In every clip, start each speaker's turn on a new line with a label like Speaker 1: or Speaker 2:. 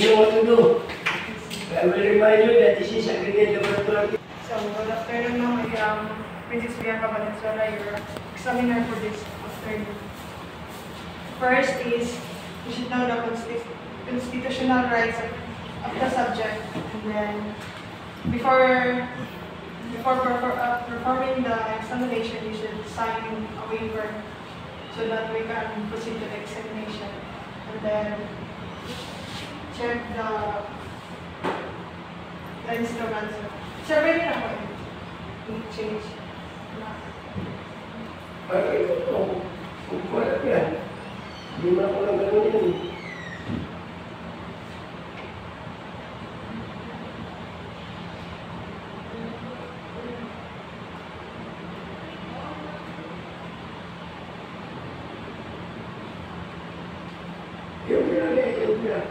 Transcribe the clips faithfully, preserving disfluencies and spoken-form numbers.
Speaker 1: You know what to do. I will remind you that this is a graded laboratory.
Speaker 2: So, good afternoon, ma'am. I am Princess Bianca Valenzuela, your examiner for this afternoon. First is, you should know the constitu constitutional rights of, of the subject. And then, before, before perfor uh, performing the examination, you should sign a waiver so that we can proceed to the examination. And then, check the, the instruments. Survey na ako eh. Change.
Speaker 1: Ay, ito. Kung wala yan. Hindi mo ako lang gano'n yan. Yung pinali, yung pinali.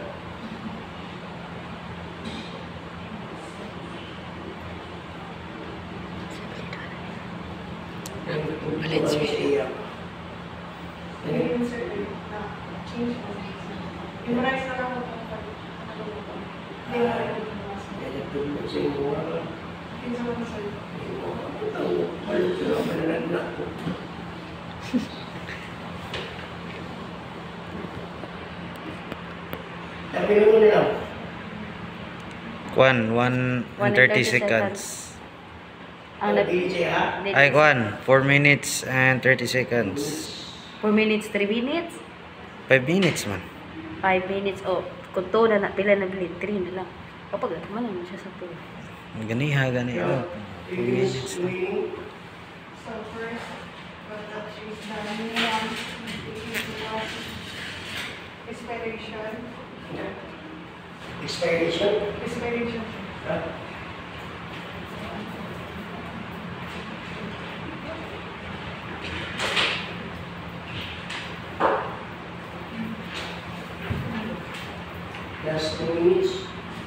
Speaker 3: Valenzuela.
Speaker 2: Ayun, sir. Change mo. Memorize na lang ako. Hindi na rin.
Speaker 1: Kaya tulog sa inyo mga
Speaker 2: Pinsa mo sir.
Speaker 1: ang palit sila ang manananak ko. Sabi mo na lang.
Speaker 3: Kwan, one and thirty seconds.
Speaker 4: Ang
Speaker 1: Ang D J ha?
Speaker 3: Ay, Kwan, four minutes and thirty seconds.
Speaker 4: four minutes, three minutes,
Speaker 3: five minutes man.
Speaker 4: five minutes. Oh, kung to na na, pila na bilhin, three na lang. Kapag, man lang siya sa to.
Speaker 3: Ganiha, ganiha. Oh, four minutes na.
Speaker 2: So first, well, that is the minimum expiration.
Speaker 1: Expiration?
Speaker 2: Expiration.
Speaker 1: Ha? Last two minutes.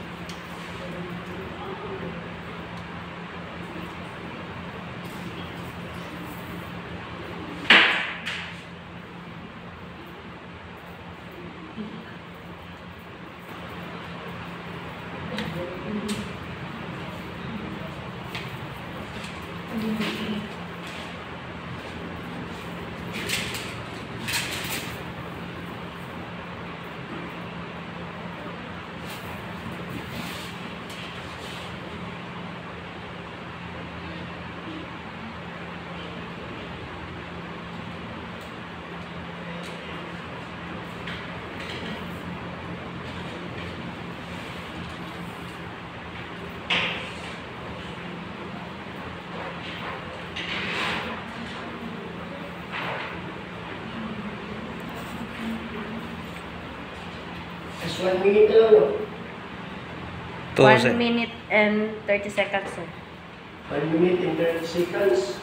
Speaker 1: Just one minute lang, no?
Speaker 3: Two
Speaker 4: One
Speaker 3: se-
Speaker 4: minute and thirty seconds, sir.
Speaker 1: One minute and thirty seconds.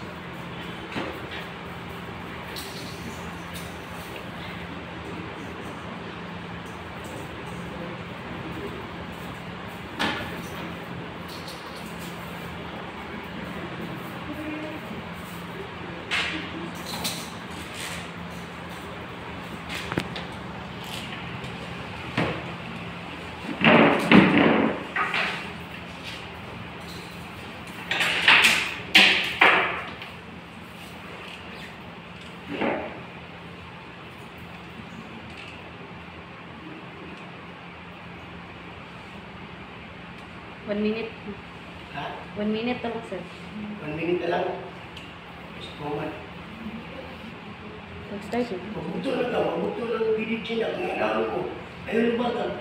Speaker 4: One minute.
Speaker 1: Ha?
Speaker 4: One minute lang, sir.
Speaker 1: One minute na lang. Just a moment.
Speaker 4: Mag-start, sir.
Speaker 1: Mabuto na lang, mabuto lang ang bilig siya. Ang inaaw ko. Ayaw na bata.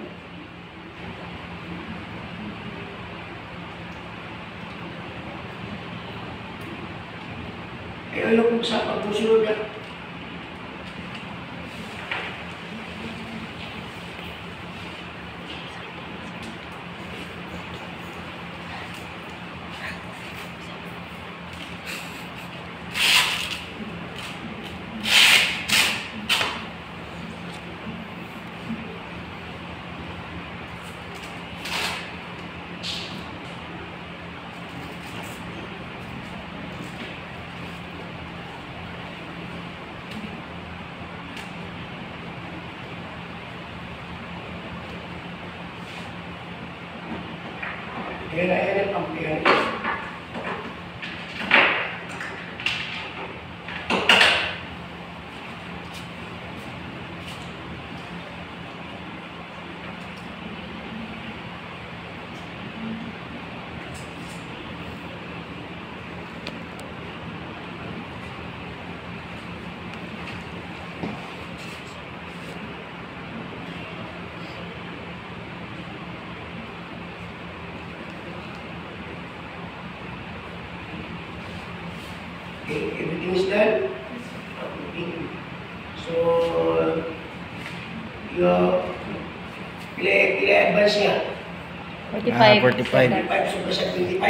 Speaker 1: Ayaw na kung sa pagpusunod na. Yan na yan ang pampiyan. Okay, everything is done. Okay. So, your pila, pila advance niya.
Speaker 3: Ah, forty-five.
Speaker 1: forty-five, so basta twenty-five.